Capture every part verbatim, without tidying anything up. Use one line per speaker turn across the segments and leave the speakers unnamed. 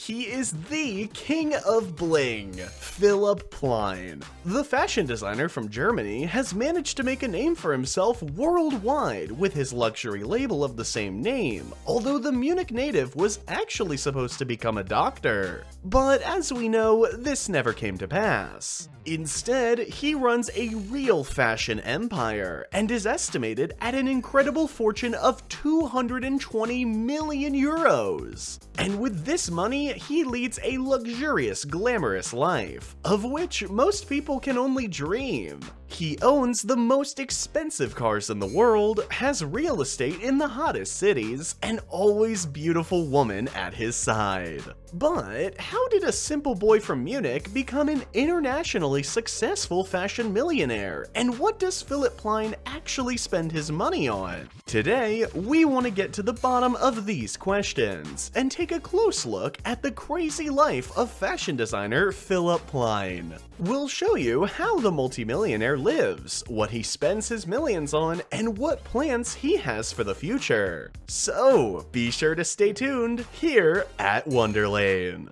He is the king of bling, Philipp Plein. The fashion designer from Germany has managed to make a name for himself worldwide with his luxury label of the same name, although the Munich native was actually supposed to become a doctor. But as we know, this never came to pass. Instead, he runs a real fashion empire and is estimated at an incredible fortune of two hundred twenty million euros. And with this money, he leads a luxurious, glamorous life, of which most people can only dream. He owns the most expensive cars in the world, has real estate in the hottest cities, and always beautiful women at his side. But how did a simple boy from Munich become an internationally successful fashion millionaire? And what does Philipp Plein actually spend his money on? Today, we want to get to the bottom of these questions and take a close look at the crazy life of fashion designer Philipp Plein. We'll show you how the multimillionaire lives, what he spends his millions on, and what plans he has for the future. So, be sure to stay tuned here at Wonderlane.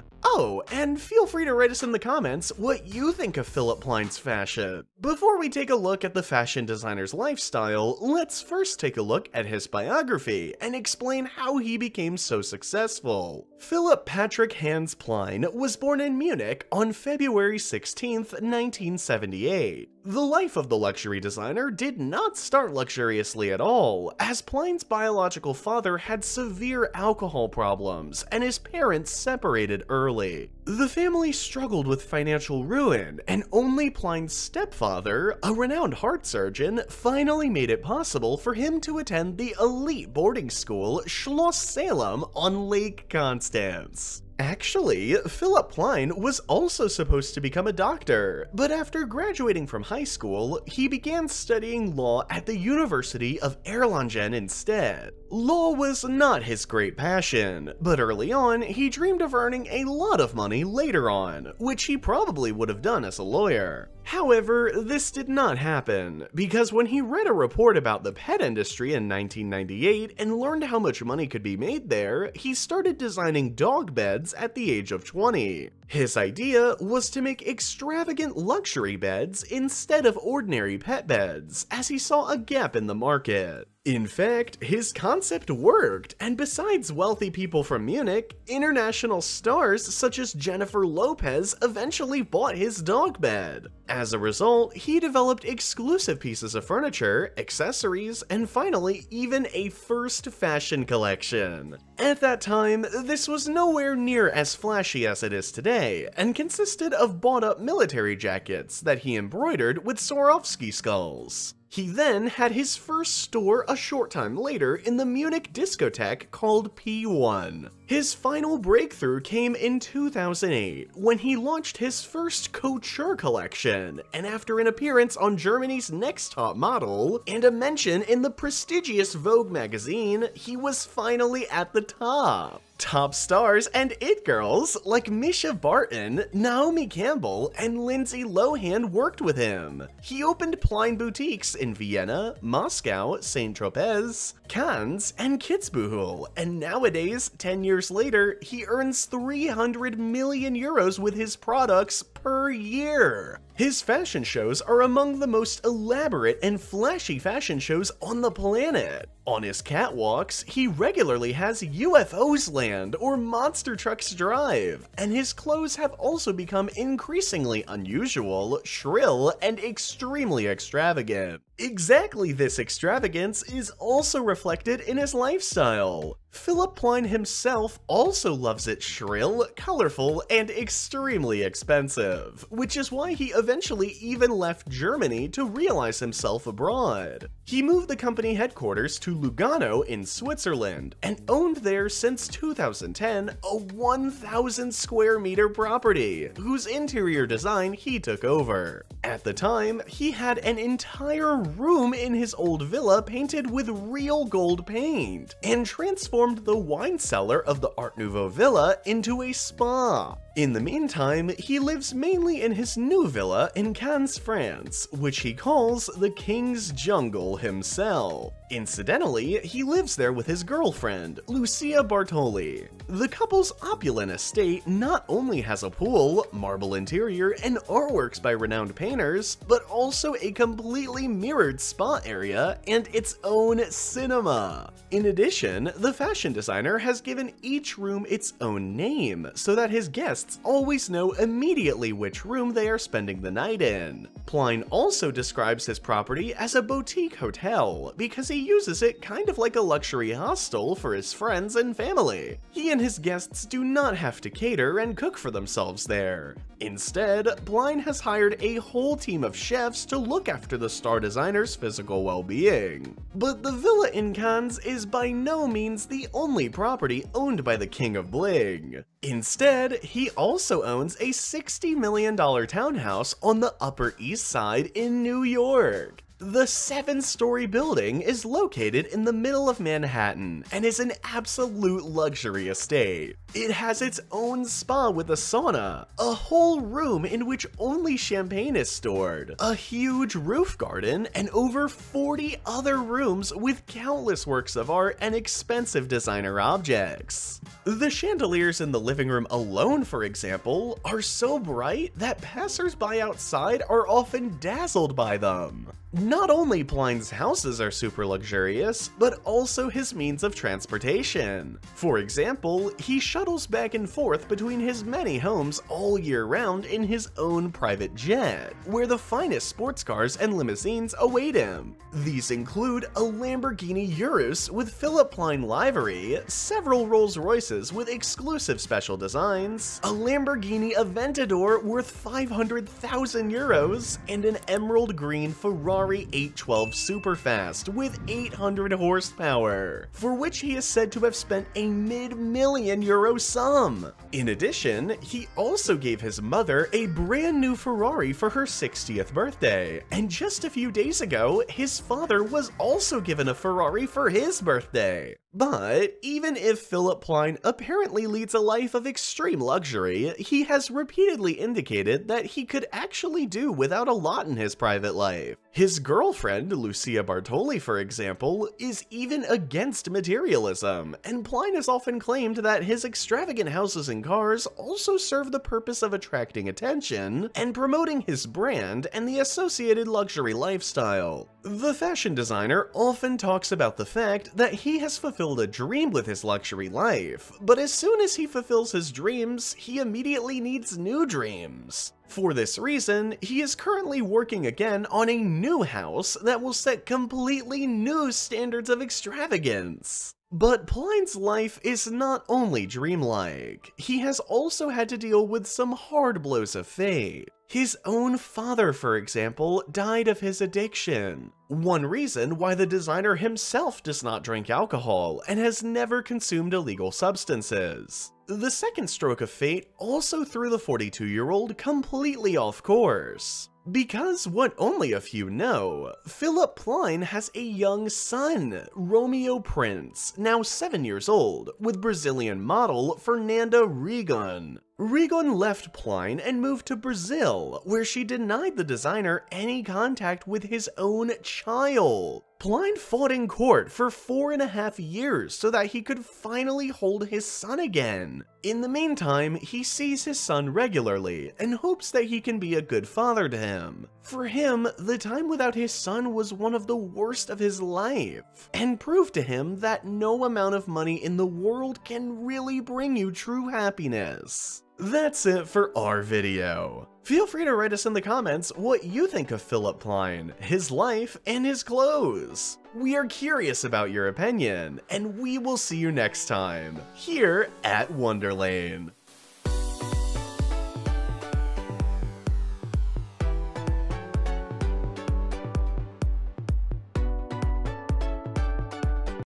Oh, and feel free to write us in the comments what you think of Philipp Plein's fashion. Before we take a look at the fashion designer's lifestyle, let's first take a look at his biography and explain how he became so successful. Philipp Patrick Hans Plein was born in Munich on February sixteenth, nineteen seventy-eight. The life of the luxury designer did not start luxuriously at all, as Plein's biological father had severe alcohol problems and his parents separated early. The family struggled with financial ruin, and only Plein's stepfather, a renowned heart surgeon, finally made it possible for him to attend the elite boarding school Schloss Salem on Lake Constance. Actually, Philipp Plein was also supposed to become a doctor, but after graduating from high school, he began studying law at the University of Erlangen instead. Law was not his great passion, but early on, he dreamed of earning a lot of money later on, which he probably would have done as a lawyer. However, this did not happen, because when he read a report about the pet industry in nineteen ninety-eight and learned how much money could be made there, he started designing dog beds at the age of twenty. His idea was to make extravagant luxury beds instead of ordinary pet beds, as he saw a gap in the market. In fact, his concept worked, and besides wealthy people from Munich, international stars such as Jennifer Lopez eventually bought his dog bed. As a result, he developed exclusive pieces of furniture, accessories, and finally, even a first fashion collection. At that time, this was nowhere near as flashy as it is today, and consisted of bought-up military jackets that he embroidered with Swarovski skulls. He then had his first store a short time later in the Munich discotheque called P one. His final breakthrough came in two thousand eight, when he launched his first couture collection, and after an appearance on Germany's Next Top Model, and a mention in the prestigious Vogue magazine, he was finally at the top. Top stars and it girls like Mischa Barton, Naomi Campbell, and Lindsay Lohan worked with him. He opened Plein boutiques in Vienna, Moscow, Saint-Tropez, Cannes, and Kitzbühel, and nowadays, ten years later, he earns three hundred million euros with his products per year. His fashion shows are among the most elaborate and flashy fashion shows on the planet. On his catwalks, he regularly has U F Os land or monster trucks drive, and his clothes have also become increasingly unusual, shrill, and extremely extravagant. Exactly this extravagance is also reflected in his lifestyle. Philipp Plein himself also loves it shrill, colorful, and extremely expensive, which is why he eventually even left Germany to realize himself abroad. He moved the company headquarters to Lugano in Switzerland, and owned there since two thousand ten a one thousand square meter property, whose interior design he took over. At the time, he had an entire room in his old villa painted with real gold paint, and transformed the wine cellar of the Art Nouveau villa into a spa. In the meantime, he lives mainly in his new villa in Cannes, France, which he calls the King's Jungle himself. Incidentally, he lives there with his girlfriend, Lucia Bartoli. The couple's opulent estate not only has a pool, marble interior, and artworks by renowned painters, but also a completely mirrored spa area and its own cinema. In addition, the fashion designer has given each room its own name, so that his guests always know immediately which room they are spending the night in. Pline also describes his property as a boutique hotel, because he uses it kind of like a luxury hostel for his friends and family. He and his guests do not have to cater and cook for themselves there. Instead, Pline has hired a whole team of chefs to look after the star designer's physical well-being. But the villa in Cannes is by no means the only property owned by the King of Bling. Instead, he also owns a sixty million dollar townhouse on the Upper East Side in New York. The seven-story building is located in the middle of Manhattan and is an absolute luxury estate. It has its own spa with a sauna, a whole room in which only champagne is stored, a huge roof garden, and over forty other rooms with countless works of art and expensive designer objects. The chandeliers in the living room alone, for example, are so bright that passers-by outside are often dazzled by them. Not only Pline's houses are super luxurious, but also his means of transportation. For example, he shuttles back and forth between his many homes all year round in his own private jet, where the finest sports cars and limousines await him. These include a Lamborghini Urus with Philipp Plein livery, several Rolls-Royces with exclusive special designs, a Lamborghini Aventador worth five hundred thousand euros, and an emerald green Ferrari eight twelve Superfast with eight hundred horsepower, for which he is said to have spent a mid-million euro sum. In addition, he also gave his mother a brand new Ferrari for her sixtieth birthday, and just a few days ago, his father was also given a Ferrari for his birthday. But even if Philipp Plein apparently leads a life of extreme luxury, he has repeatedly indicated that he could actually do without a lot in his private life. His girlfriend, Lucia Bartoli, for example, is even against materialism, and Plein has often claimed that his extravagant houses and cars also serve the purpose of attracting attention and promoting his brand and the associated luxury lifestyle. The fashion designer often talks about the fact that he has fulfilled a dream with his luxury life, but as soon as he fulfills his dreams, he immediately needs new dreams. For this reason, he is currently working again on a new house that will set completely new standards of extravagance. But Pline's life is not only dreamlike, he has also had to deal with some hard blows of fate. His own father, for example, died of his addiction. One reason why the designer himself does not drink alcohol and has never consumed illegal substances. The second stroke of fate also threw the forty-two-year-old completely off course. Because what only a few know, Philipp Plein has a young son, Romeo Prince, now seven years old, with Brazilian model Fernanda Rigon. Rigon left Plein and moved to Brazil, where she denied the designer any contact with his own child. Plein fought in court for four and a half years so that he could finally hold his son again. In the meantime, he sees his son regularly and hopes that he can be a good father to him. For him, the time without his son was one of the worst of his life, and proved to him that no amount of money in the world can really bring you true happiness. That's it for our video. Feel free to write us in the comments what you think of Philipp Plein, his life, and his clothes. We are curious about your opinion, and we will see you next time, here at Wonderlane.